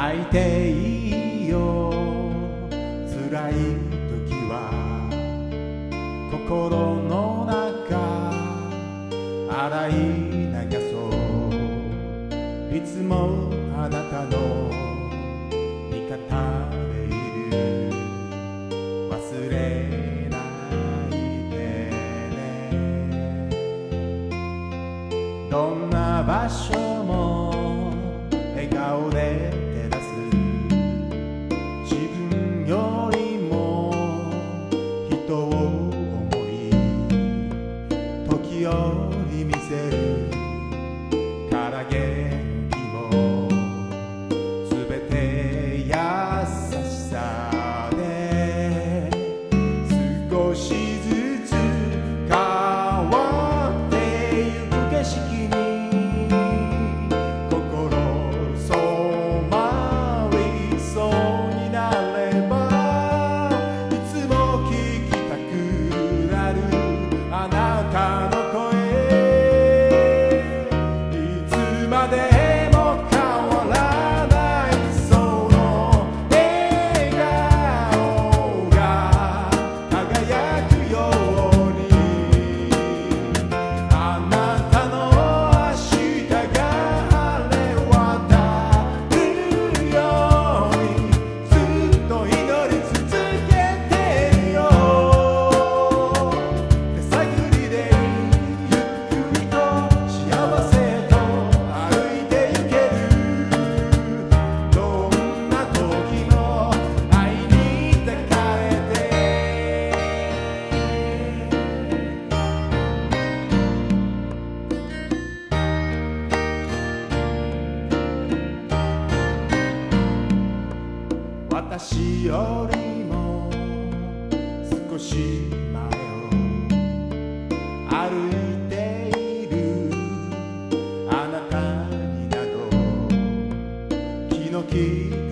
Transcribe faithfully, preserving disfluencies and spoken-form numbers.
泣いていいよ辛い時は心の中洗い流そういつもあなたの味方でいる忘れないでねどんな場所も笑顔で照らす自分よりも人を思い時折見せるから元気もすべて優しさで少しずつ変わってゆく景色に心染まりそうになればいつも聞きたくなるあなたの声いつまでも変わらないその笑顔が輝くようにあなたの明日が晴れ渡るようにずっと祈り続けてるよ手探りでゆっくりと幸せへと歩いてゆけるどんな時も愛に抱かれて私よりも少し前を歩いているあなたになど気の利い